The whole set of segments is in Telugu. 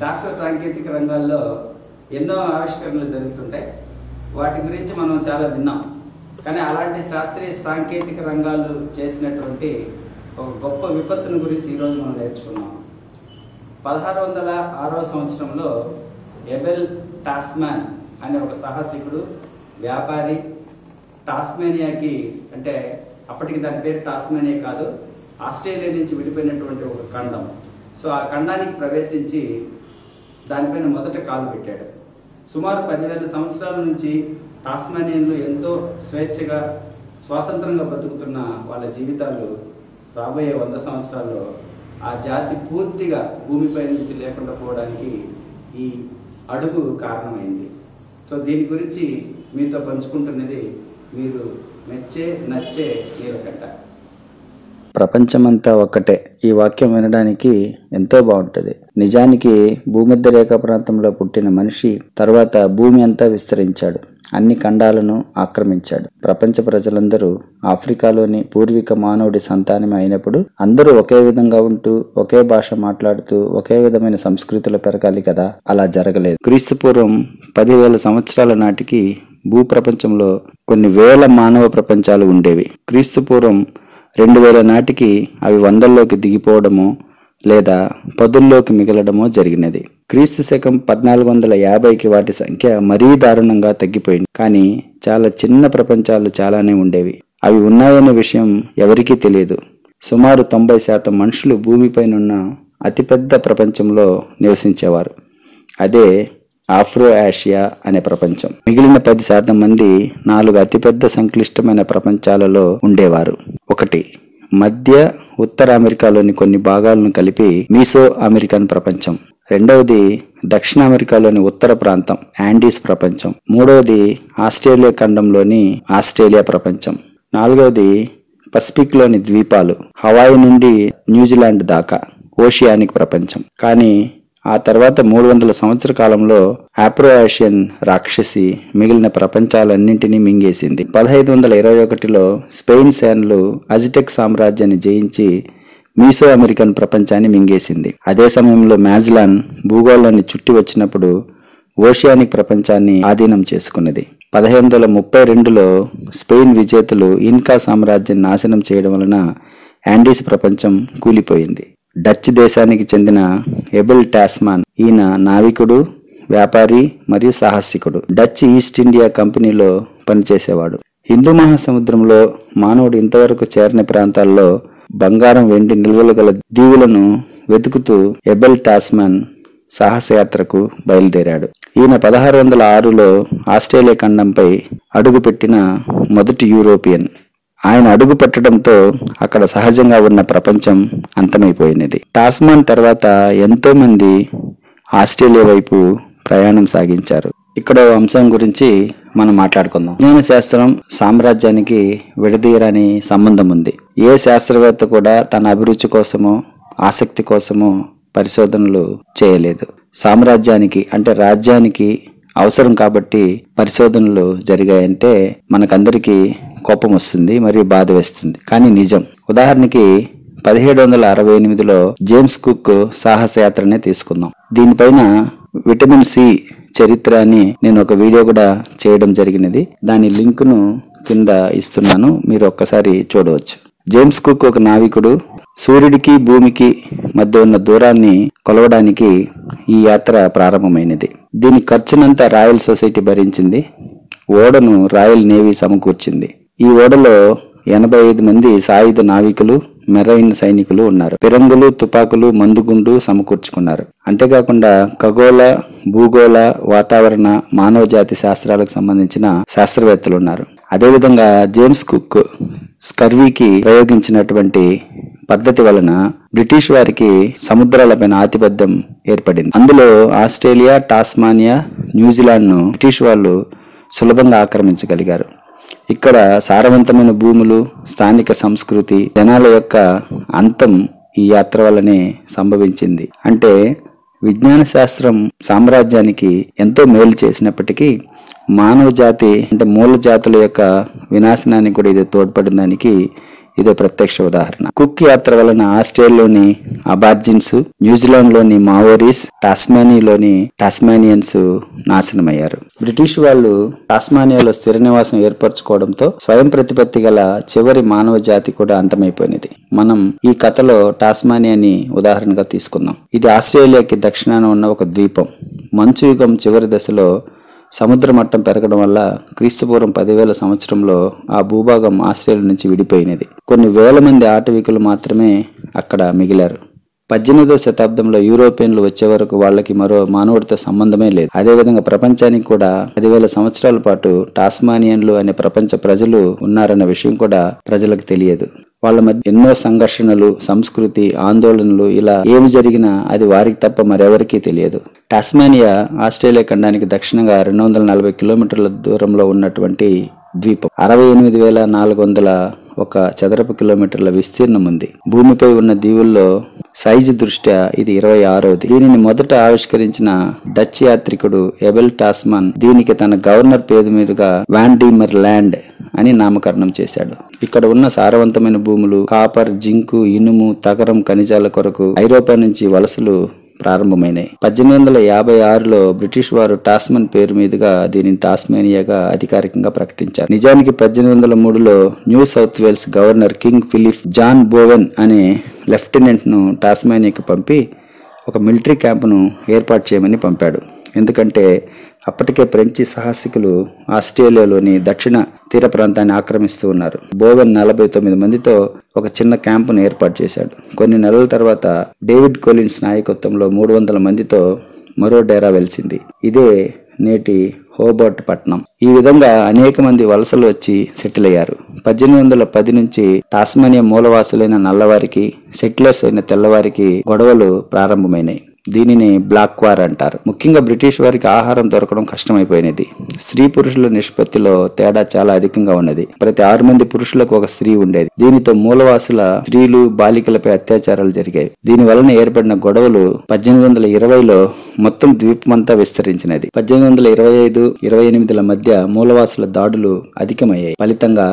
శాస్త్ర సాంకేతిక రంగాల్లో ఎన్నో ఆవిష్కరణలు జరుగుతుంటాయి. వాటి గురించి మనం చాలా విన్నాం. కానీ అలాంటి శాస్త్రీయ సాంకేతిక రంగాలు చేసినటువంటి ఒక గొప్ప విపత్తును గురించి ఈరోజు మనం నేర్చుకున్నాం. 1606వ సంవత్సరంలో ఎబెల్ టాస్మాన్ అనే ఒక సాహసికుడు, వ్యాపారి టాస్మేనియాకి, అంటే అప్పటికి దాని పేరు టాస్మేనియా కాదు, ఆస్ట్రేలియా నుంచి విడిపోయినటువంటి ఒక ఖండం. సో ఆ ఖండానికి ప్రవేశించి దానిపైన మొదట కాలు పెట్టాడు. సుమారు 10,000 సంవత్సరాల నుంచి టాస్మానియన్లు ఎంతో స్వేచ్ఛగా స్వాతంత్రంగా బతుకుతున్న వాళ్ళ జీవితాలు రాబోయే 100 సంవత్సరాల్లో ఆ జాతి పూర్తిగా భూమిపై నుంచి లేకుండా పోవడానికి ఈ అడుగు కారణమైంది. సో దీని గురించి మీతో పంచుకుంటున్నది మీరు మెచ్చే నచ్చే నీలకంఠ. ప్రపంచమంతా ఒక్కటే. ఈ వాక్యం వినడానికి ఎంతో బాగుంటది. నిజానికి భూమధ్య రేఖా ప్రాంతంలో పుట్టిన మనిషి తర్వాత భూమి అంతా విస్తరించాడు, అన్ని ఖండాలను ఆక్రమించాడు. ప్రపంచ ప్రజలందరూ ఆఫ్రికాలోని పూర్వీక మానవుడి సంతానమే అయినప్పుడు అందరూ ఒకే విధంగా ఉంటూ, ఒకే భాష మాట్లాడుతూ, ఒకే విధమైన సంస్కృతిలో పెరగాలి కదా. అలా జరగలేదు. క్రీస్తు పూర్వం 10,000 సంవత్సరాల నాటికి భూప్రపంచంలో కొన్ని వేల మానవ ప్రపంచాలు ఉండేవి. క్రీస్తు పూర్వం 2000 నాటికి అవి 100లోకి దిగిపోవడమో లేదా 10లోకి మిగలడమో జరిగినది. క్రీస్తు శకం 1450కి వాటి సంఖ్య మరీ దారుణంగా తగ్గిపోయింది. కానీ చాలా చిన్న ప్రపంచాలు చాలానే ఉండేవి. అవి ఉన్నాయనే విషయం ఎవరికీ తెలియదు. సుమారు 90% మనుషులు భూమిపైనున్న అతిపెద్ద ప్రపంచంలో నివసించేవారు. అదే ఆఫ్రో ఆసియా అనే ప్రపంచం. మిగిలిన 10% మంది 4 అతిపెద్ద సంక్లిష్టమైన ప్రపంచాలలో ఉండేవారు. 1. మధ్య ఉత్తర అమెరికాలోని కొన్ని భాగాలను కలిపి మీసో అమెరికన్ ప్రపంచం. 2. దక్షిణ అమెరికాలోని ఉత్తర ప్రాంతం యాండీస్ ప్రపంచం. 3. ఆస్ట్రేలియా ఖండంలోని ఆస్ట్రేలియా ప్రపంచం. 4. పసిఫిక్ లోని ద్వీపాలు హవాయి నుండి న్యూజిలాండ్ దాకా ఓషియానిక్ ప్రపంచం. కానీ ఆ తర్వాత 300 సంవత్సర కాలంలో ఆఫ్రో-ఆసియన్ రాక్షసి మిగిలిన ప్రపంచాలన్నింటినీ మింగేసింది. 1521లో స్పెయిన్ సేనలు అజిటెక్ సామ్రాజ్యాన్ని జయించి మీసో అమెరికన్ ప్రపంచాన్ని మింగేసింది. అదే సమయంలో మ్యాజిలాన్ భూగోళాన్ని చుట్టి వచ్చినప్పుడు ఓషియానిక్ ప్రపంచాన్ని ఆధీనం చేసుకున్నది. 1532లో స్పెయిన్ విజేతలు ఇన్కా సామ్రాజ్యాన్ని నాశనం చేయడం వలన యాండీస్ ప్రపంచం కూలిపోయింది. డచ్ దేశానికి చెందిన ఎబెల్ టాస్మాన్, ఈయన నావికుడు, వ్యాపారి మరియు సాహసికుడు. డచ్ ఈస్ట్ ఇండియా కంపెనీలో పనిచేసేవాడు. హిందూ మహాసముద్రంలో మానవుడు ఇంతవరకు చేరని ప్రాంతాల్లో బంగారం, వెండి నిల్వలు గల దీవులను వెతుకుతూ ఎబెల్ టాస్మాన్ సాహసయాత్రకు బయలుదేరాడు. ఈయన 1606లో ఆస్ట్రేలియా ఖండంపై అడుగుపెట్టిన మొదటి యూరోపియన్. ఆయన అడుగు పెట్టడంతో అక్కడ సహజంగా ఉన్న ప్రపంచం అంతమైపోయినది. టాస్మాన్ తర్వాత ఎంతో మంది ఆస్ట్రేలియా వైపు ప్రయాణం సాగించారు. ఇక్కడ అంశం గురించి మనం మాట్లాడుకుందాం. విజ్ఞాన శాస్త్రం సామ్రాజ్యానికి విడదీయరాని సంబంధం ఉంది. ఏ శాస్త్రవేత్త కూడా తన అభిరుచి కోసమో ఆసక్తి కోసమో పరిశోధనలు చేయలేదు. సామ్రాజ్యానికి అంటే రాజ్యానికి అవసరం కాబట్టి పరిశోధనలు జరిగాయంటే మనకందరికీ కోపం వస్తుంది, మరియు బాధ వేస్తుంది. కానీ నిజం. ఉదాహరణకి 1768లో జేమ్స్ కుక్ సాహసయాత్రనే తీసుకుందాం. దీనిపైన విటమిన్ సి చరిత్ర అని నేను ఒక వీడియో కూడా చేయడం జరిగినది. దాని లింకును కింద ఇస్తున్నాను, మీరు ఒక్కసారి చూడవచ్చు. జేమ్స్ కుక్ ఒక నావికుడు. సూర్యుడికి భూమికి మధ్య ఉన్న దూరాన్ని కొలవడానికి ఈ యాత్ర ప్రారంభమైనది. దీని ఖర్చునంతా రాయల్ సొసైటీ భరించింది. ఓడను రాయల్ నేవీ సమకూర్చింది. ఈ ఓడలో 85 మంది సాయుధ నావికులు, మెరైన్ సైనికులు ఉన్నారు. పిరంగులు, తుపాకులు, మందుగుండు సమకూర్చుకున్నారు. అంతేకాకుండా ఖగోళ, భూగోళ, వాతావరణ, మానవ జాతి శాస్త్రాలకు సంబంధించిన శాస్త్రవేత్తలు ఉన్నారు. అదేవిధంగా జేమ్స్ కుక్ స్కర్వీకి ప్రయోగించినటువంటి పద్ధతి వలన బ్రిటిష్ వారికి సముద్రాలపైన ఆధిపత్యం ఏర్పడింది. అందులో ఆస్ట్రేలియా, టాస్మానియా, న్యూజిలాండ్ ను బ్రిటిష్ వాళ్ళు సులభంగా ఆక్రమించగలిగారు. ఇక్కడ సారవంతమైన భూములు, స్థానిక సంస్కృతి, జనాల యొక్క అంతం ఈ యాత్ర వల్లనే సంభవించింది. అంటే విజ్ఞాన శాస్త్రం సామ్రాజ్యానికి ఎంతో మేలు చేసినప్పటికీ మానవ జాతి అంటే మూల జాతుల యొక్క వినాశనానికి కూడా ఇది తోడ్పడిన దానికి ఇదో ప్రత్యక్ష ఉదాహరణ. కుక్ యాత్ర వలన ఆస్ట్రేలియాలోని అబార్జిన్స్, న్యూజిలాండ్ లోని మావోరీస్, టాస్మానియాలోని టాస్మానియన్స్ నాశనమయ్యారు. బ్రిటిష్ వాళ్ళు టాస్మానియాలో స్థిర నివాసం ఏర్పరచుకోవడంతో స్వయం ప్రతిపత్తి గల చివరి మానవ జాతి కూడా అంతమైపోయినది. మనం ఈ కథలో టాస్మానియాని ఉదాహరణగా తీసుకుందాం. ఇది ఆస్ట్రేలియాకి దక్షిణాన ఉన్న ఒక ద్వీపం. మంచు యుగం చివరి దశలో సముద్ర మట్టం పెరగడం వల్ల క్రీస్తుపూర్వం 10,000 సంవత్సరంలో ఆ భూభాగం ఆస్ట్రేలియా నుంచి విడిపోయినది. కొన్ని వేల మంది ఆటవికులు మాత్రమే అక్కడ మిగిలారు. 18వ శతాబ్దంలో యూరోపియన్లు వచ్చే వరకు వాళ్ళకి మరో మానవుడితో సంబంధమే లేదు. అదేవిధంగా ప్రపంచానికి కూడా 10,000 సంవత్సరాల పాటు టాస్మానియన్లు అనే ప్రపంచ ప్రజలు ఉన్నారన్న విషయం కూడా ప్రజలకు తెలియదు. వాళ్ళ మధ్య ఎన్నో సంఘర్షణలు, సంస్కృతి, ఆందోళనలు, ఇలా ఏమి జరిగినా అది వారికి తప్ప మరెవరికీ తెలియదు. టాస్మానియా ఆస్ట్రేలియా ఖండానికి దక్షిణంగా 240 కిలోమీటర్ల దూరంలో ఉన్నటువంటి ద్వీపం. 68,401 చదరపు కిలోమీటర్ల విస్తీర్ణం ఉంది. భూమిపై ఉన్న దీవుల్లో సైజు దృష్ట్యా ఇది 26వది. దీనిని మొదట ఆవిష్కరించిన డచ్ యాత్రికుడు ఎబెల్ టాస్మాన్ దీనికి తన గవర్నర్ పేరు మీదుగా వాన్ డీమర్ ల్యాండ్ అని నామకరణం చేశాడు. ఇక్కడ ఉన్న సారవంతమైన భూములు, కాపర్, జింకు, ఇనుము, తగరం ఖనిజాల కొరకు ఐరోపా నుంచి వలసలు ప్రారంభమైనాయి. 1856లో బ్రిటిష్ వారు టాస్మన్ పేరు మీదుగా దీనిని టాస్మేనియాగా అధికారికంగా ప్రకటించారు. నిజానికి 1803లో New South Wales governor King Philip John Bowen అనే లెఫ్టినెంట్ ను టాస్మేనియాకి పంపి ఒక మిలిటరీ క్యాంపును ఏర్పాటు చేయమని పంపాడు. ఎందుకంటే అప్పటికే ఫ్రెంచి సాహసికులు ఆస్ట్రేలియాలోని దక్షిణ తీర ప్రాంతాన్ని ఆక్రమిస్తూ ఉన్నారు. బోవెన్ 49 మందితో ఒక చిన్న క్యాంపును ఏర్పాటు చేశాడు. కొన్ని నెలల తర్వాత డేవిడ్ కోలిన్స్ నాయకత్వంలో 300 మందితో మరో డేరా వెలిసింది. ఇదే నేటి హోబర్ట్ పట్టణం. ఈ విధంగా అనేక మంది వలసలు వచ్చి సెటిల్ అయ్యారు. 1810 నుంచి టాస్మానియా మూలవాసులైన నల్లవారికి, సెటిలర్స్ అయిన తెల్లవారికి గొడవలు ప్రారంభమైనాయి. దీనిని బ్లాక్ వార్ అంటారు. ముఖ్యంగా బ్రిటిష్ వారికి ఆహారం దొరకడం కష్టమైపోయినది. స్త్రీ పురుషుల నిష్పత్తిలో తేడా చాలా అధికంగా ఉన్నది. ప్రతి 6 మంది పురుషులకు ఒక స్త్రీ ఉండేది. దీనితో మూలవాసుల స్త్రీలు, బాలికలపై అత్యాచారాలు జరిగాయి. దీని వలన ఏర్పడిన గొడవలు 1820లో మొత్తం ద్వీపమంతా విస్తరించినది. 1825-28ల మధ్య మూలవాసుల దాడులు అధికమయ్యాయి. ఫలితంగా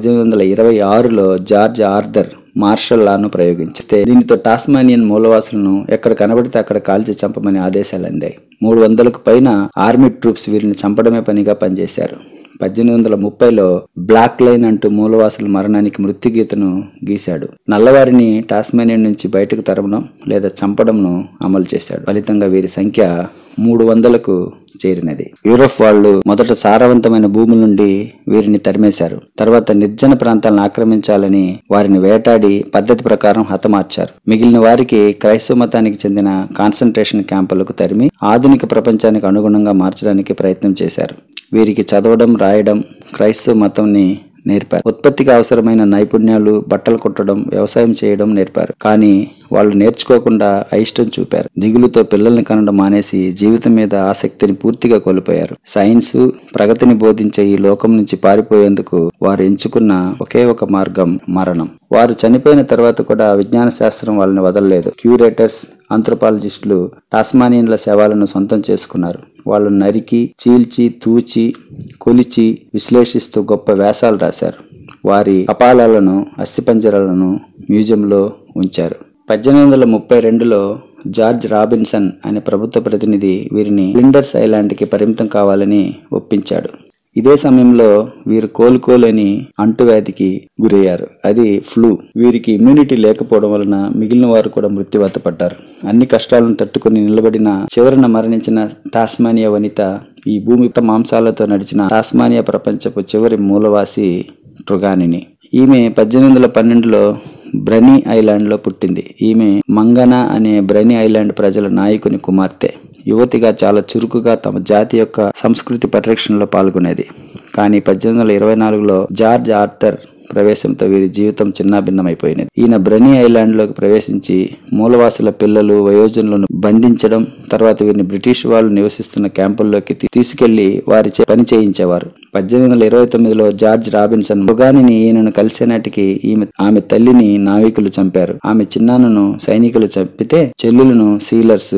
1826లో జార్జ్ ఆర్థర్ మార్షల్ లాను ప్రయోగించితే దీనితో టాస్మానియన్ మూలవాసులను ఎక్కడ కనబడితే అక్కడ కాల్చి చంపమని ఆదేశాలు అందాయి. 300కు పైన ఆర్మీ ట్రూప్స్ వీరిని చంపడమే పనిగా పనిచేశారు. 1830లో బ్లాక్ లైన్ అంటూ మూలవాసుల మరణానికి మృత్యుగీతను గీశాడు. నల్లవారిని టాస్మానియా నుంచి బయటకు తరమడం లేదా చంపడంను అమలు చేశాడు. ఫలితంగా వీరి సంఖ్య 300కు చేరినది. యూరోప్ వాళ్ళు మొదట సారవంతమైన భూముల నుండి వీరిని తరిమేశారు. తర్వాత నిర్జన ప్రాంతాలను ఆక్రమించాలని వారిని వేటాడి పద్ధతి ప్రకారం హతమార్చారు. మిగిలిన వారికి క్రైస్తవ మతానికి చెందిన కాన్సంట్రేషన్ క్యాంపులకు తరిమి ఆధునిక ప్రపంచానికి అనుగుణంగా మార్చడానికి ప్రయత్నం చేశారు. వీరికి చదవడం, రాయడం, క్రైస్తవ మతంని నేర్పారు. ఉత్పత్తికి అవసరమైన నైపుణ్యాలు, బట్టలు కుట్టడం, వ్యవసాయం చేయడం నేర్పారు. కానీ వాళ్ళు నేర్చుకోకుండా అయిష్టం చూపారు. దిగులుతో పిల్లల్ని కనడం మానేసి జీవితం మీద ఆసక్తిని పూర్తిగా కోల్పోయారు. సైన్స్ ప్రగతిని బోధించే ఈ లోకం నుంచి పారిపోయేందుకు వారు ఎంచుకున్న ఒకే ఒక మార్గం మరణం. వారు చనిపోయిన తర్వాత కూడా విజ్ఞాన శాస్త్రం వాళ్ళని వదలలేదు. క్యూరేటర్స్, ఆంథ్రోపాలజిస్టులు టాస్మానియన్ల శవాలను సొంతం చేసుకున్నారు. వాళ్ళు నరికి, చీల్చి, తూచి, కొలిచి, విశ్లేషిస్తూ గొప్ప వ్యాసాలు రాశారు. వారి కపాలాలను, అస్థిపంజరాలను మ్యూజియంలో ఉంచారు. 1832లో జార్జ్ రాబిన్సన్ అనే ప్రభుత్వ ప్రతినిధి వీరిని ఫ్లిండర్స్ ఐలాండ్కి పరిమితం కావాలని ఒప్పించాడు. ఇదే సమయంలో వీరు కోలుకోలేని అంటువ్యాధికి గురయ్యారు. అది ఫ్లూ. వీరికి ఇమ్యూనిటీ లేకపోవడం వలన మిగిలిన వారు కూడా మృత్యువాత పడ్డారు. అన్ని కష్టాలను తట్టుకుని నిలబడిన చివరన మరణించిన టాస్మానియా వనిత ఈ భూమి మాంసాలతో నడిచిన టాస్మానియా ప్రపంచపు చివరి మూలవాసి ట్రుగానిని. ఈమె 1812లో బ్రనీ ఐలాండ్ లో పుట్టింది. ఈమె మంగనా అనే బ్రనీ ఐలాండ్ ప్రజల నాయకుని కుమార్తె. యువతిగా చాలా చురుకుగా తమ జాతి యొక్క సంస్కృతి పరిరక్షణలో పాల్గొనేది. కానీ 1824లో జార్జ్ ఆర్థర్ ప్రవేశంతో వీరి జీవితం చిన్నాభిన్నమైపోయినది. ఈయన బ్రనీ ఐలాండ్ లోకి ప్రవేశించి మూలవాసుల పిల్లలు, వయోజనులను బంధించడం, తర్వాత వీరిని బ్రిటిష్ వాళ్ళు నివసిస్తున్న క్యాంపుల్లోకి తీసుకెళ్లి వారి పని చేయించేవారు. 1829లో జార్జ్ రాబిన్సన్ ట్రుగానిని ఈయనను కలిసే నాటికి ఆమె తల్లిని నావికులు చంపారు. ఆమె చిన్నాన్నను సైనికులు చంపితే చెల్లెలను సీలర్స్,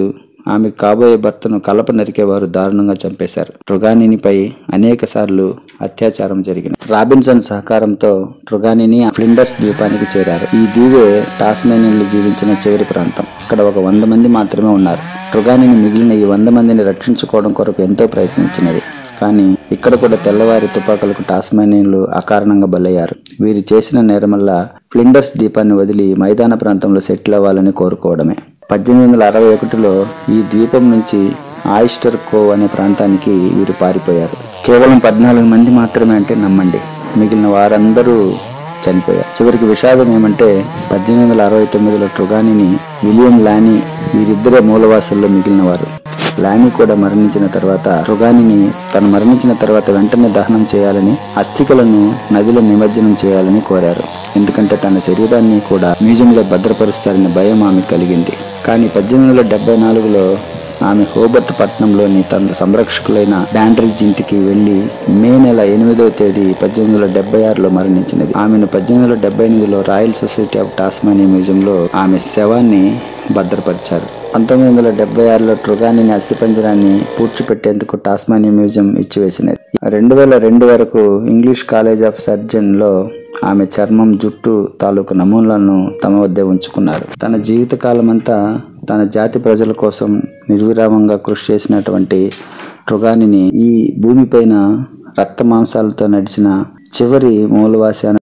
ఆమె కాబోయే భర్తను కలప నరికేవారు దారుణంగా చంపేశారు. ట్రుగానినిపై అనేక సార్లు అత్యాచారం జరిగింది. రాబిన్సన్ సహకారంతో ట్రుగానిని ఫ్లిండర్స్ ద్వీపానికి చేరారు. ఈ దీవే టాస్మేనియన్లు జీవించిన చివరి ప్రాంతం. ఇక్కడ ఒక 100 మంది మాత్రమే ఉన్నారు. ట్రుగానిని మిగిలిన ఈ 100 మందిని రక్షించుకోవడం కొరకు ఎంతో ప్రయత్నించినది. కానీ ఇక్కడ కూడా తెల్లవారి తుపాకులకు టాస్మానియన్లు అకారణంగా బలయ్యారు. వీరు చేసిన నేరమల్లా ఫ్లిండర్స్ ద్వీపాన్ని వదిలి మైదాన ప్రాంతంలో సెటిల్ అవ్వాలని కోరుకోవడమే. 1861లో ఈ ద్వీపం నుంచి ఆయిస్టర్ కోవ్ అనే ప్రాంతానికి వీరు పారిపోయారు. కేవలం 14 మంది మాత్రమే అంటే నమ్మండి, మిగిలిన వారందరూ చనిపోయారు. చివరికి విషాదం ఏమంటే 1869లో ట్రుగానిని, విలియం లానీ వీరిద్దరే మూలవాసుల్లో మిగిలినవారు. లానీ కూడా మరణించిన తర్వాత ట్రుగానిని తను మరణించిన తర్వాత వెంటనే దహనం చేయాలని, అస్థికలను నదిలో నిమజ్జనం చేయాలని కోరారు. ఎందుకంటే తన శరీరాన్ని కూడా మ్యూజియంలో భద్రపరుస్తారనే భయం ఆమెకు కలిగింది. కానీ 1874లో ఆమె హోబర్ట్ పట్టణంలోని తన సంరక్షకులైన డాండ్రిడ్జ్ ఇంటికి వెళ్లి మే నెల 8వ తేదీ 1876లో మరణించినది. ఆమెను 1878లో రాయల్ సొసైటీ ఆఫ్ టాస్మానియా మ్యూజియంలో ఆమె శవాన్ని భద్రపరిచారు. 1976లో ట్రుగానిని అస్థిపంజరాన్ని పూడ్చిపెట్టేందుకు టాస్మానియా మ్యూజియం ఇచ్చివేసినది. 2002 వరకు ఇంగ్లీష్ కాలేజ్ ఆఫ్ సర్జన్ లో ఆమె చర్మం, జుట్టు తాలూకు నమూనాలను తమ వద్దే ఉంచుకున్నారు. తన జీవితకాలమంతా తన జాతి ప్రజల కోసం నిర్విరామంగా కృషి చేసినటువంటి ట్రుగానిని ఈ భూమిపైన రక్త మాంసాలతో నడిచిన చివరి మూలవాసి